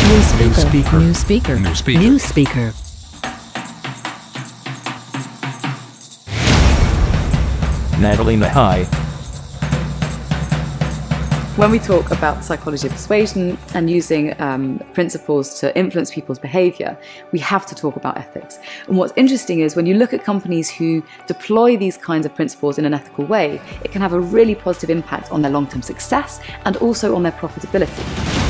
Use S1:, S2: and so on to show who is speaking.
S1: New speaker.
S2: Nathalie Nahai.
S3: When we talk about psychology of persuasion and using principles to influence people's behaviour, we have to talk about ethics. And what's interesting is when you look at companies who deploy these kinds of principles in an ethical way, it can have a really positive impact on their long-term success and also on their profitability.